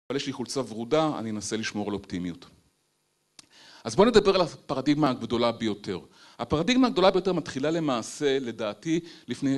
אבל יש לי חולצה ורודה, אני אנסה לשמור על אופטימיות. אז בואו נדבר על הפרדיגמה הגדולה ביותר. הפרדיגמה הגדולה ביותר מתחילה למעשה, לדעתי, לפני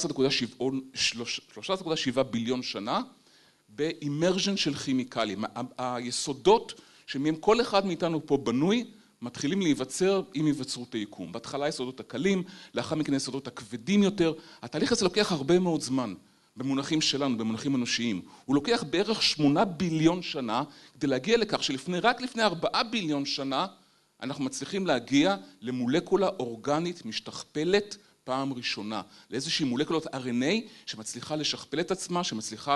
13.7 ביליון שנה, באימרז'ן של כימיקלים. היסודות שמהם כל אחד מאיתנו פה בנוי, מתחילים להיווצר עם היווצרות היקום. בהתחלה יסודות הקלים, לאחר מכן יסודות הכבדים יותר. התהליך הזה לוקח הרבה מאוד זמן, במונחים שלנו, במונחים אנושיים. הוא לוקח בערך 8 ביליון שנה, כדי להגיע לכך רק לפני 4 ביליון שנה, אנחנו מצליחים להגיע למולקולה אורגנית משתכפלת פעם ראשונה. לאיזושהי מולקולת RNA שמצליחה לשכפל את עצמה, שמצליחה,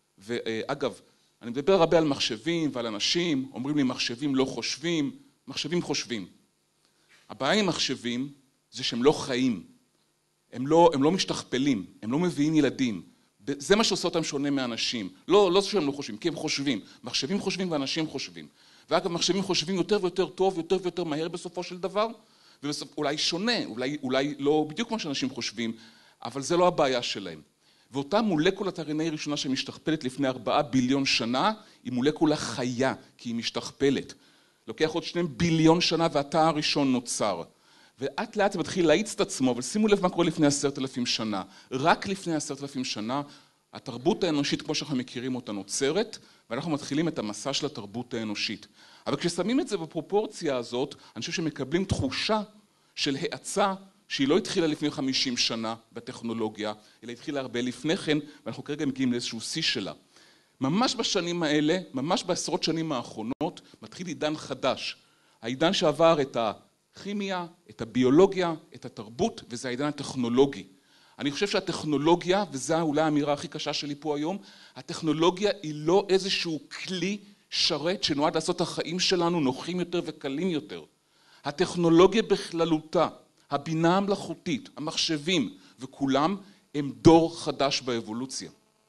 ואגב, אני מדבר הרבה על מחשבים ועל אנשים, אומרים לי מחשבים לא חושבים, מחשבים חושבים. הבעיה עם מחשבים זה שהם לא חיים, הם לא משתכפלים, הם לא מביאים ילדים. זה מה שעושה אותם שונה מאנשים. לא שהם לא חושבים, כי הם חושבים. מחשבים חושבים ואנשים חושבים. ואגב, מחשבים חושבים יותר ויותר טוב, יותר ויותר מהר בסופו של דבר, ואולי שונה, אולי לא בדיוק כמו שאנשים חושבים, אבל זה לא הבעיה שלהם. ואותה מולקולת RNA ראשונה שמשתכפלת לפני 4 ביליון שנה, היא מולקולה חיה, כי היא משתכפלת. לוקח עוד 2 ביליון שנה והתא הראשון נוצר. ולאט לאט זה מתחיל להאיץ את עצמו, אבל שימו לב מה קורה לפני 10,000 שנה. רק לפני 10,000 שנה, התרבות האנושית כמו שאנחנו מכירים אותה נוצרת, ואנחנו מתחילים את המסע של התרבות האנושית. אבל כששמים את זה בפרופורציה הזאת, אני חושב שמקבלים תחושה של האצה, שהיא לא התחילה לפני 50 שנה בטכנולוגיה, אלא התחילה הרבה לפני כן, ואנחנו כרגע מגיעים לאיזשהו שיא שלה. ממש בשנים האלה, ממש בעשרות שנים האחרונות, מתחיל עידן חדש. העידן שעבר את הכימיה, את הביולוגיה, את התרבות, וזה העידן הטכנולוגי. אני חושב שהטכנולוגיה, וזו אולי האמירה הכי קשה שלי פה היום, הטכנולוגיה היא לא איזשהו כלי שרת שנועד לעשות את החיים שלנו נוחים יותר וקלים יותר. הטכנולוגיה בכללותה, הבינה המלאכותית, המחשבים וכולם הם דור חדש באבולוציה.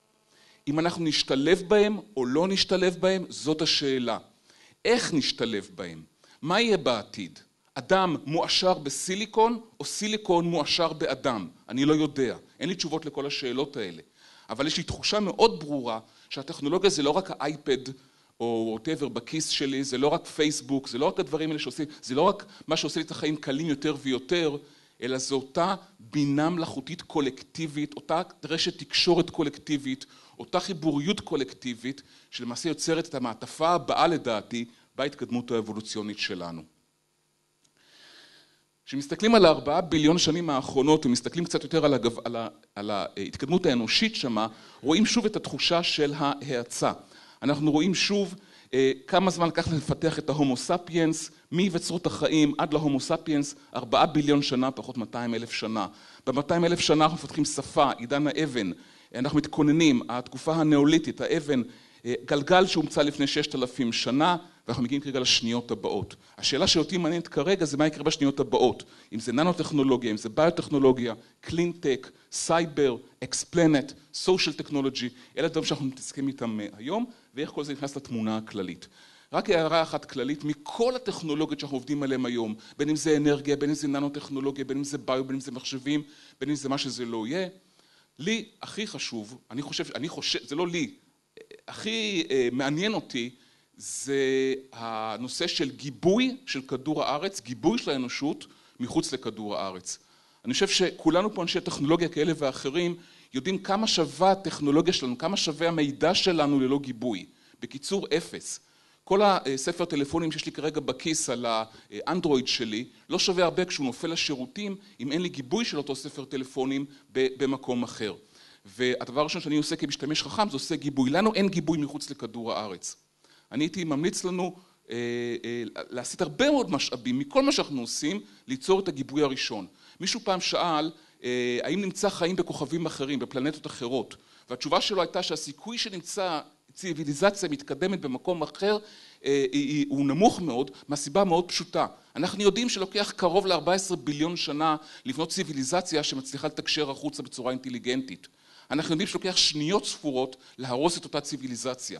אם אנחנו נשתלב בהם או לא נשתלב בהם, זאת השאלה. איך נשתלב בהם? מה יהיה בעתיד? אדם מואשר בסיליקון או סיליקון מואשר באדם? אני לא יודע. אין לי תשובות לכל השאלות האלה. אבל יש לי תחושה מאוד ברורה שהטכנולוגיה זה לא רק האייפד או whatever בכיס שלי, זה לא רק פייסבוק, זה לא רק הדברים האלה שעושים, זה לא רק מה שעושה לי את החיים קלים יותר ויותר, אלא זו אותה בינה מלאכותית קולקטיבית, אותה רשת תקשורת קולקטיבית, אותה חיבוריות קולקטיבית, שלמעשה יוצרת את המעטפה הבאה לדעתי, בהתקדמות האבולוציונית שלנו. כשמסתכלים על 4 ביליון שנים האחרונות, ומסתכלים קצת יותר על ההתקדמות האנושית שמה, רואים שוב את התחושה של ההאצה. אנחנו רואים שוב כמה זמן לקח לפתח את ההומו ספיאנס, מהיווצרות החיים עד להומו ספיאנס, 4 ביליון שנה, פחות 200,000 שנה. ב-200,000 שנה אנחנו מפתחים שפה, עידן האבן, אנחנו מתכוננים, התקופה הנאוליתית, האבן, גלגל שהומצא לפני 6,000 שנה, ואנחנו מגיעים כרגע לשניות הבאות. השאלה שאותי מעניינת כרגע זה מה יקרה בשניות הבאות. אם זה ננו-טכנולוגיה, אם זה ביוטכנולוגיה, קלין-טק, סייבר, אקספלנט, סושיאל טכנולוגי, אלה דברים שאנחנו מתעסקים איתם היום, ואיך כל זה נכנס לתמונה הכללית. רק הערה אחת כללית, מכל הטכנולוגיות שאנחנו עובדים עליהן היום, בין אם זה אנרגיה, בין אם זה ננו-טכנולוגיה, בין אם זה ביו, בין אם זה מחשבים, בין אם זה מה שזה לא יהיה, לי הכי חשוב, אני חושב, זה לא לי, הכי מעניין אותי, זה הנושא של גיבוי של כדור הארץ, גיבוי של האנושות מחוץ לכדור הארץ. אני חושב שכולנו פה אנשי טכנולוגיה כאלה ואחרים יודעים כמה שווה הטכנולוגיה שלנו, כמה שווה המידע שלנו ללא גיבוי. בקיצור, 0. כל הספר טלפונים שיש לי כרגע בכיס על האנדרואיד שלי, לא שווה הרבה כשהוא נופל לשירותים, אם אין לי גיבוי של אותו ספר טלפונים במקום אחר. והדבר הראשון שאני עושה כמשתמש חכם, זה עושה גיבוי. לנו אין גיבוי מחוץ לכדור הארץ. אני הייתי ממליץ לנו לעשות הרבה מאוד משאבים, מכל מה שאנחנו עושים, ליצור את הגיבוי הראשון. מישהו פעם שאל, האם נמצא חיים בכוכבים אחרים, בפלנטות אחרות? והתשובה שלו הייתה שהסיכוי שנמצא ציוויליזציה מתקדמת במקום אחר, הוא נמוך מאוד, מהסיבה מאוד פשוטה. אנחנו יודעים שלוקח קרוב ל-14 ביליון שנה לבנות ציוויליזציה שמצליחה לתקשר החוצה בצורה אינטליגנטית. אנחנו יודעים שלוקח שניות ספורות להרוס את אותה ציוויליזציה.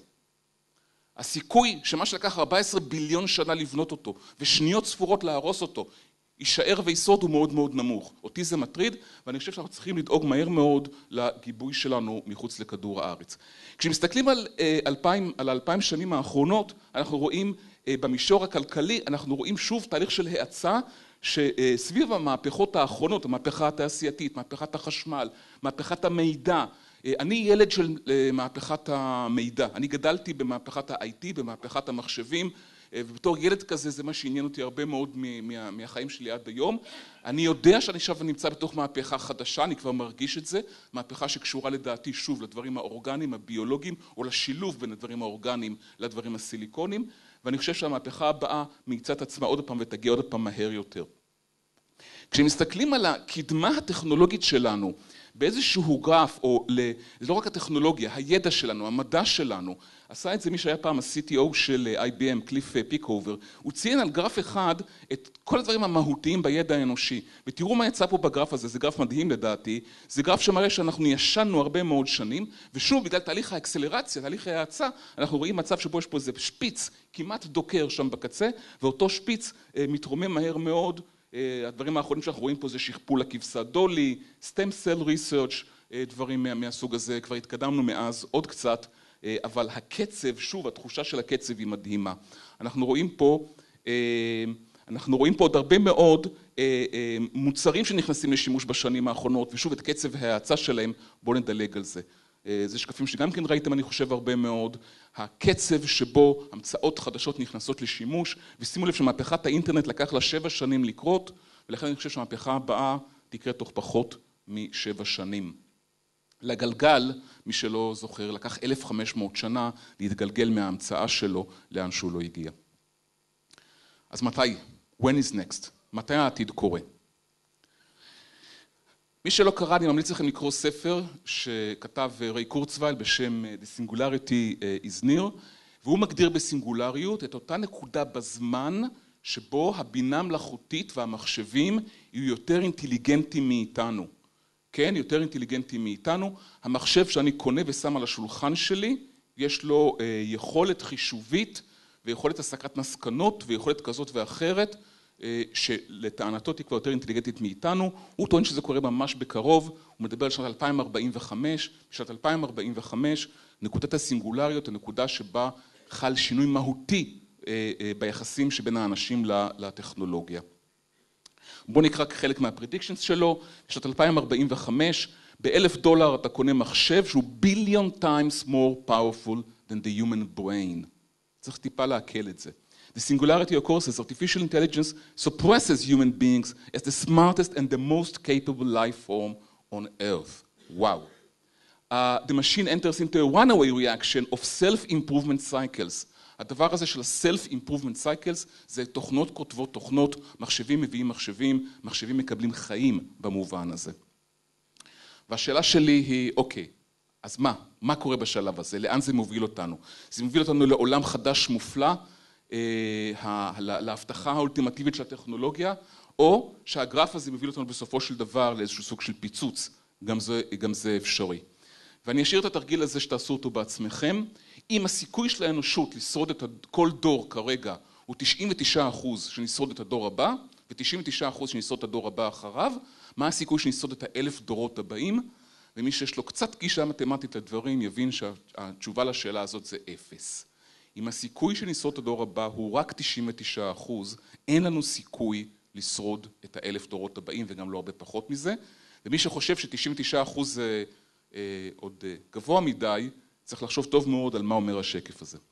הסיכוי שמה שלקח 14 ביליון שנה לבנות אותו, ושניות ספורות להרוס אותו, יישאר וישרוד הוא מאוד מאוד נמוך. אותי זה מטריד, ואני חושב שאנחנו צריכים לדאוג מהר מאוד לגיבוי שלנו מחוץ לכדור הארץ. כשמסתכלים על 2000 שנים האחרונות, אנחנו רואים במישור הכלכלי, אנחנו רואים שוב תהליך של האצה, שסביב המהפכות האחרונות, המהפכה התעשייתית, מהפכת החשמל, מהפכת המידע, אני ילד של מהפכת המידע, אני גדלתי במהפכת ה-IT, במהפכת המחשבים, ובתור ילד כזה זה מה שעניין אותי הרבה מאוד מהחיים שלי עד היום. אני יודע שאני עכשיו נמצא בתוך מהפכה חדשה, אני כבר מרגיש את זה, מהפכה שקשורה לדעתי שוב לדברים האורגניים, הביולוגיים, או לשילוב בין הדברים האורגניים לדברים הסיליקונים, ואני חושב שהמהפכה הבאה מאיצה את עצמה עוד פעם ותגיע עוד פעם מהר יותר. כשמסתכלים על הקדמה הטכנולוגית שלנו, באיזשהו גרף, או לא רק הטכנולוגיה, הידע שלנו, המדע שלנו, עשה את זה מי שהיה פעם ה-CTO של IBM, קליף פיקובר, הוא ציין על גרף אחד את כל הדברים המהותיים בידע האנושי, ותראו מה יצא פה בגרף הזה, זה גרף מדהים לדעתי, זה גרף שמראה שאנחנו ישנו הרבה מאוד שנים, ושוב בגלל תהליך האקסלרציה, תהליך ההאצה, אנחנו רואים מצב שבו יש פה איזה שפיץ כמעט דוקר שם בקצה, ואותו שפיץ מתרומם מהר מאוד, הדברים האחרונים שאנחנו רואים פה זה שכפול הכבשה דולי, stem cell research, דברים מהסוג הזה, כבר התקדמנו מאז עוד קצת, אבל הקצב, שוב, התחושה של הקצב היא מדהימה. אנחנו רואים פה עוד הרבה מאוד מוצרים שנכנסים לשימוש בשנים האחרונות, ושוב, את קצב ההאצה שלהם, בואו נדלג על זה. זה שקפים שגם כן ראיתם, אני חושב, הרבה מאוד. הקצב שבו המצאות חדשות נכנסות לשימוש, ושימו לב שמהפכת האינטרנט לקח לה 7 שנים לקרות, ולכן אני חושב שהמהפכה הבאה תקרה תוך פחות מ7 שנים. לגלגל, מי שלא זוכר, לקח 1500 שנה להתגלגל מההמצאה שלו לאן שהוא לא הגיע. אז מתי? When is next? מתי העתיד קורה? מי שלא קרא, אני ממליץ לכם לקרוא ספר שכתב ריי קורצווייל בשם The Singularity is Near, והוא מגדיר בסינגולריות את אותה נקודה בזמן שבו הבינה המלאכותית והמחשבים יהיו יותר אינטליגנטיים מאיתנו. כן, יותר אינטליגנטיים מאיתנו. המחשב שאני קונה ושם על השולחן שלי, יש לו יכולת חישובית ויכולת הסקת מסקנות ויכולת כזאת ואחרת, שלטענתו תהיה כבר יותר אינטליגנטית מאיתנו. הוא טוען שזה קורה ממש בקרוב, הוא מדבר על שנת 2045, בשנת 2045 נקודת הסינגולריות, הנקודה שבה חל שינוי מהותי ביחסים שבין האנשים לטכנולוגיה. בואו נקרא חלק מהפרדיקשנס שלו, בשנת 2045 $1,000 אתה קונה מחשב שהוא billion times more powerful than the human brain. צריך טיפה להקל את זה. The singularity of course is artificial intelligence suppresses human beings as the smartest and the most capable life form on earth. Wow. The machine enters into a runaway reaction of self-improvement cycles. הדבר הזה של ה-self-improvement cycles זה תוכנות כותבות תוכנות, מחשבים מביאים מחשבים, מחשבים מקבלים חיים במובן הזה. והשאלה שלי היא, אוקיי, אז מה קורה בשלב הזה? לאן זה מוביל אותנו? זה מוביל אותנו לעולם חדש מופלא, להבטחה האולטימטיבית של הטכנולוגיה, או שהגרף הזה מוביל אותנו בסופו של דבר לאיזשהו סוג של פיצוץ, גם זה אפשרי. ואני אשאיר את התרגיל הזה שתעשו אותו בעצמכם. אם הסיכוי של האנושות לשרוד את כל דור כרגע הוא 99% שנשרוד את הדור הבא, ו-99% שנשרוד את הדור הבא אחריו, מה הסיכוי שנשרוד את 1,000 דורות הבאים? ומי שיש לו קצת גישה מתמטית לדברים יבין שהתשובה לשאלה הזאת זה 0. אם הסיכוי שנשרוד את הדור הבא הוא רק 99%, אין לנו סיכוי לשרוד את 1,000 דורות הבאים וגם לא הרבה פחות מזה. ומי שחושב ש-99% זה עוד גבוה מדי, צריך לחשוב טוב מאוד על מה אומר השקף הזה.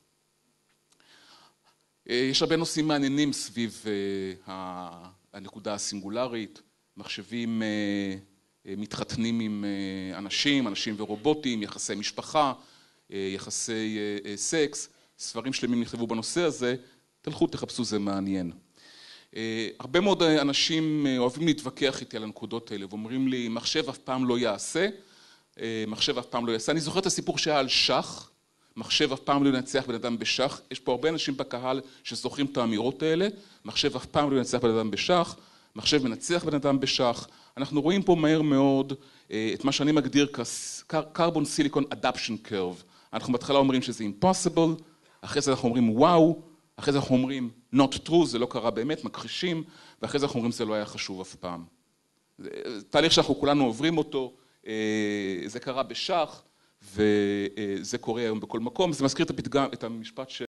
יש הרבה נושאים מעניינים סביב הנקודה הסינגולרית, מחשבים מתחתנים עם אנשים ורובוטים, יחסי משפחה, יחסי סקס, ספרים שלמים נכתבו בנושא הזה, תלכו תחפשו, זה מעניין. הרבה מאוד אנשים אוהבים להתווכח איתי על הנקודות האלה, ואומרים לי, מחשב אף פעם לא יעשה, מחשב אף פעם לא יעשה. אני זוכר את הסיפור שהיה על שח, מחשב אף פעם לא ינצח בן אדם בשח, יש פה הרבה אנשים בקהל שזוכרים את האמירות האלה, מחשב אף פעם לא ינצח בן אדם בשח, מחשב מנצח בן אדם בשח, אנחנו רואים פה מהר מאוד את מה שאני מגדיר כ-carbon silicon adaption curve, אנחנו בהתחלה אומרים שזה impossible, אחרי זה אנחנו אומרים וואו, אחרי זה אנחנו אומרים not true, זה לא קרה באמת, מכחישים, ואחרי זה אנחנו אומרים זה לא היה חשוב אף פעם. זה תהליך שאנחנו כולנו עוברים אותו, זה קרה בשח, וזה קורה היום בכל מקום, זה מזכיר את המשפט של